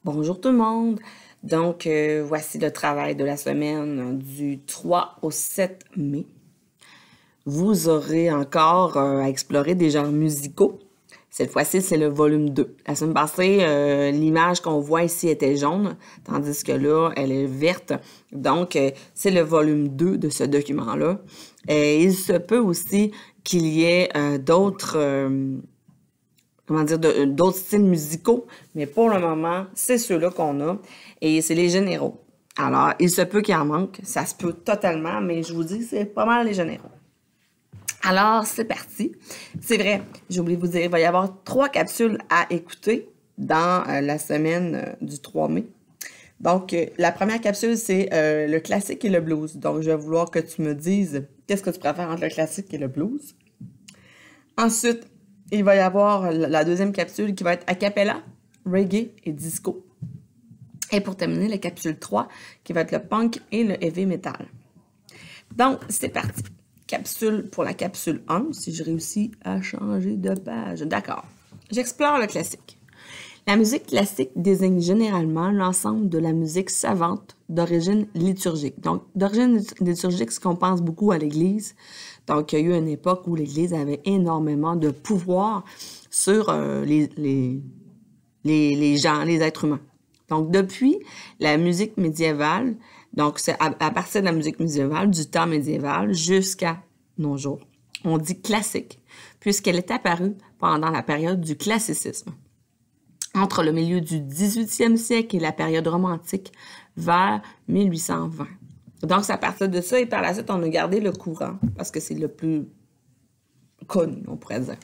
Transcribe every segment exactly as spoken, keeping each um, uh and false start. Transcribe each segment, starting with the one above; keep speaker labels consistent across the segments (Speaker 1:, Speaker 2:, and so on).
Speaker 1: Bonjour tout le monde. Donc, euh, voici le travail de la semaine du trois au sept mai. Vous aurez encore euh, à explorer des genres musicaux. Cette fois-ci, c'est le volume deux. La semaine passée, euh, l'image qu'on voit ici était jaune, tandis que là, elle est verte. Donc, euh, c'est le volume deux de ce document-là. Et il se peut aussi qu'il y ait euh, d'autres... Euh, comment dire, d'autres styles musicaux, mais pour le moment, c'est ceux-là qu'on a, et c'est les généraux. Alors, il se peut qu'il en manque, ça se peut totalement, mais je vous dis, c'est pas mal les généraux. Alors, c'est parti. C'est vrai, j'ai oublié de vous dire, il va y avoir trois capsules à écouter dans euh, la semaine euh, du trois mai. Donc, euh, la première capsule, c'est euh, le classique et le blues. Donc, je vais vouloir que tu me dises qu'est-ce que tu préfères entre le classique et le blues. Ensuite, il va y avoir la deuxième capsule qui va être a cappella, reggae et disco. Et pour terminer, la capsule trois qui va être le punk et le heavy metal. Donc, c'est parti. Capsule pour la capsule un, si je réussis à changer de page. D'accord. J'explore le classique. La musique classique désigne généralement l'ensemble de la musique savante d'origine liturgique. Donc, d'origine liturgique, c'est qu'on pense beaucoup à l'Église. Donc, il y a eu une époque où l'Église avait énormément de pouvoir sur euh, les, les, les, les gens, les êtres humains. Donc, depuis la musique médiévale, donc c'est à, à partir de la musique médiévale, du temps médiéval jusqu'à nos jours, on dit classique, puisqu'elle est apparue pendant la période du classicisme, entre le milieu du dix-huitième siècle et la période romantique vers mille huit cent vingt. Donc, c'est à partir de ça, et par la suite, on a gardé le courant, parce que c'est le plus connu, on pourrait dire.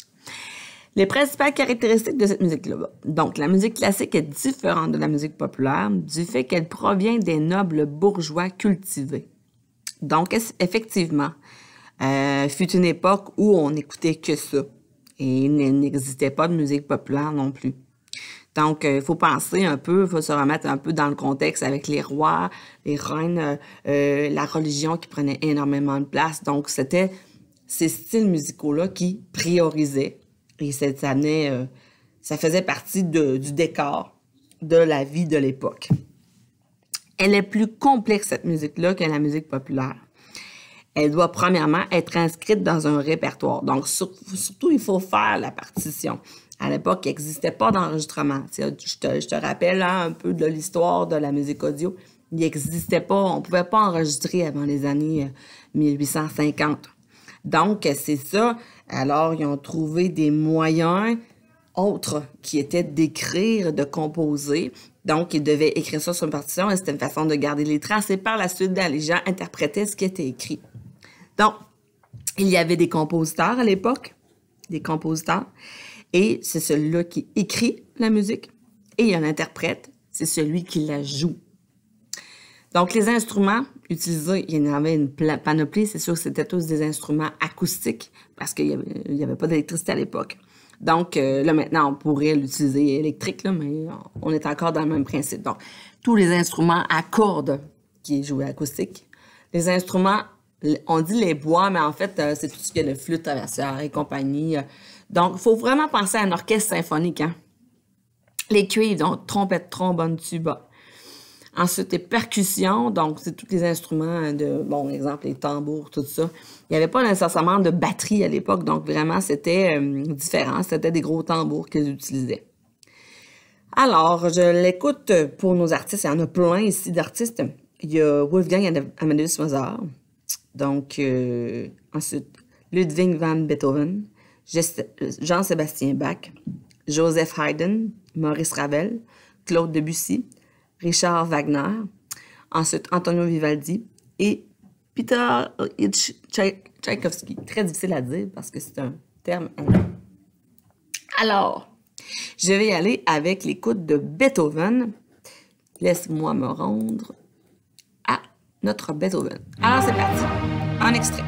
Speaker 1: Les principales caractéristiques de cette musique-là. Donc, la musique classique est différente de la musique populaire du fait qu'elle provient des nobles bourgeois cultivés. Donc, effectivement, euh, fut une époque où on n'écoutait que ça, et il n'existait pas de musique populaire non plus. Donc, il euh, faut penser un peu, il faut se remettre un peu dans le contexte avec les rois, les reines, euh, euh, la religion qui prenait énormément de place. Donc, c'était ces styles musicaux-là qui priorisaient. Et ça, amenait, euh, ça faisait partie de, du décor de la vie de l'époque. Elle est plus complexe, cette musique-là, que la musique populaire. Elle doit premièrement être inscrite dans un répertoire. Donc, surtout, surtout il faut faire la partition. À l'époque, il n'existait pas d'enregistrement. Je te, je te rappelle hein, un peu de l'histoire de la musique audio. Il n'existait pas, on ne pouvait pas enregistrer avant les années mille huit cent cinquante. Donc, c'est ça. Alors, ils ont trouvé des moyens autres qui étaient d'écrire, de composer. Donc, ils devaient écrire ça sur une partition et c'était une façon de garder les traces. Et par la suite, les gens interprétaient ce qui était écrit. Donc, il y avait des compositeurs à l'époque, des compositeurs. Et c'est celui-là qui écrit la musique. Et il y a un interprète, c'est celui qui la joue. Donc, les instruments utilisés, il y en avait une panoplie. C'est sûr que c'était tous des instruments acoustiques parce qu'il n'y avait, il y avait pas d'électricité à l'époque. Donc, euh, là, maintenant, on pourrait l'utiliser électrique, là, mais on est encore dans le même principe. Donc, tous les instruments à cordes qui est joué acoustique. Les instruments, on dit les bois, mais en fait, euh, c'est tout ce qui est le flûte traversière et compagnie. Donc, il faut vraiment penser à un orchestre symphonique. Hein? Les cuivres, donc trompette, trombone, tuba. Ensuite, les percussions, donc c'est tous les instruments de, bon, exemple, les tambours, tout ça. Il n'y avait pas nécessairement de batterie à l'époque, donc vraiment, c'était euh, différent. C'était des gros tambours qu'ils utilisaient. Alors, je l'écoute pour nos artistes. Il y en a plein ici d'artistes. Il y a Wolfgang Amadeus Mozart. Donc, euh, ensuite, Ludwig van Beethoven. Jean-Sébastien Bach, Joseph Haydn, Maurice Ravel, Claude Debussy, Richard Wagner, ensuite Antonio Vivaldi et Peter Ilyich Tchaïkovski. Très difficile à dire parce que c'est un terme anglais. Alors, je vais y aller avec l'écoute de Beethoven. Laisse-moi me rendre à notre Beethoven. Alors, c'est parti. Un extrait.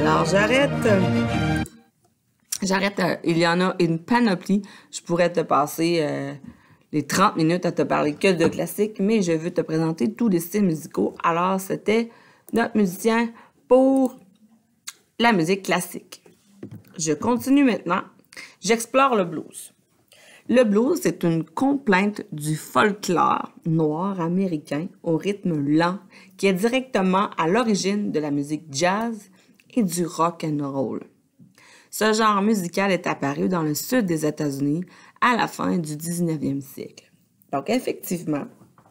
Speaker 1: Alors, j'arrête. J'arrête. Euh, il y en a une panoplie. Je pourrais te passer euh, les trente minutes à te parler que de classique, mais je veux te présenter tous les styles musicaux. Alors, c'était notre musicien pour la musique classique. Je continue maintenant. J'explore le blues. Le blues, c'est une complainte du folklore noir américain au rythme lent qui est directement à l'origine de la musique jazz et du rock and roll. Ce genre musical est apparu dans le sud des États-Unis à la fin du dix-neuvième siècle. Donc, effectivement,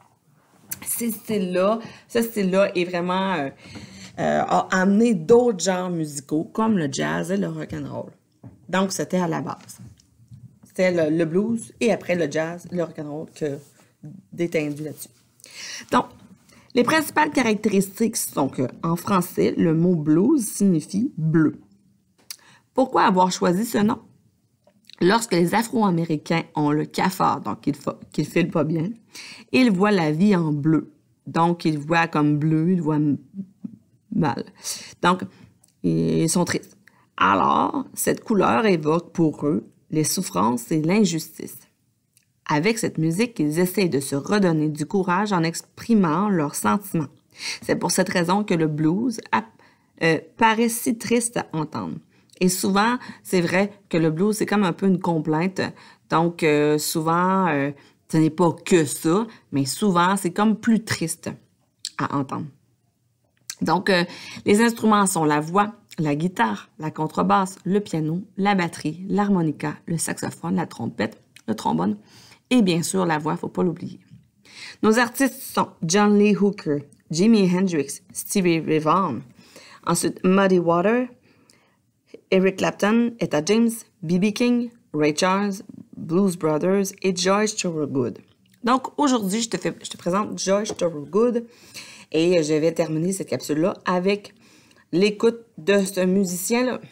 Speaker 1: ces styles-là, ce style-là est vraiment euh, euh, a amené d'autres genres musicaux comme le jazz et le rock and roll. Donc, c'était à la base. C'était le, le blues et après le jazz, le rock and roll que détendu là-dessus. Donc, les principales caractéristiques sont que en français, le mot blues signifie bleu. Pourquoi avoir choisi ce nom? Lorsque les Afro-Américains ont le cafard, donc qu'ils ne filent pas bien, ils voient la vie en bleu. Donc, ils voient comme bleu, ils voient mal. Donc, ils sont tristes. Alors, cette couleur évoque pour eux les souffrances et l'injustice. Avec cette musique, ils essayent de se redonner du courage en exprimant leurs sentiments. C'est pour cette raison que le blues a, euh, paraît si triste à entendre. Et souvent, c'est vrai que le blues, c'est comme un peu une complainte. Donc, euh, souvent, euh, ce n'est pas que ça, mais souvent, c'est comme plus triste à entendre. Donc, euh, les instruments sont la voix, la guitare, la contrebasse, le piano, la batterie, l'harmonica, le saxophone, la trompette, le trombone et bien sûr la voix, il ne faut pas l'oublier. Nos artistes sont John Lee Hooker, Jimi Hendrix, Stevie Ray Vaughan, ensuite Muddy Water, Eric Clapton, Etta James, B B King, Ray Charles, Blues Brothers et George Thorogood. Donc aujourd'hui, je te, fais, je te présente George Thorogood et je vais terminer cette capsule-là avec l'écoute de ce musicien-là.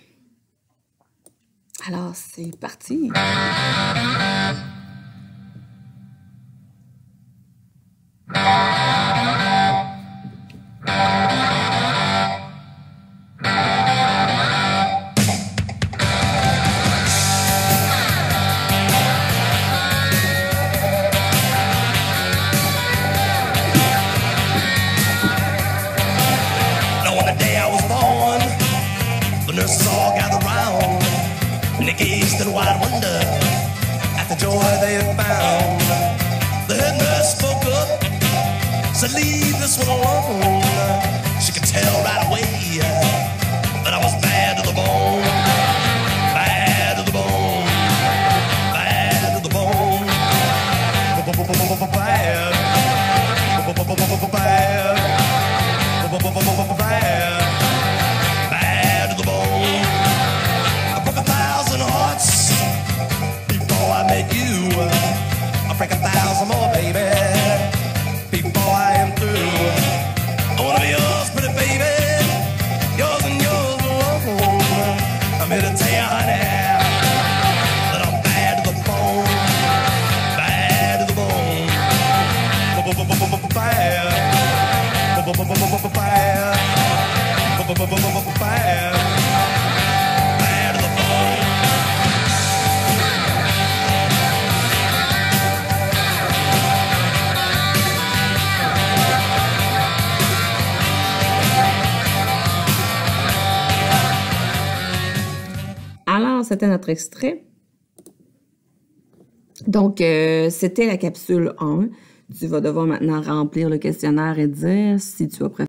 Speaker 1: Alors, c'est parti!
Speaker 2: Gazed in wide wonder at the joy they had found. The head nurse spoke up, said, "Leave this one alone." She could tell right away that I was bad to the bone, bad to the bone, bad to the bone, bad, bad, bad. Break a thousand more, baby, before I am through. I wanna be yours, pretty baby, yours and yours alone. I'm here to tell you, honey, that I'm bad to the bone, bad to the bone, bad, bad, bad, bad to the bone.
Speaker 1: Alors, c'était notre extrait. Donc, euh, c'était la capsule un. Tu vas devoir maintenant remplir le questionnaire et dire si tu as préféré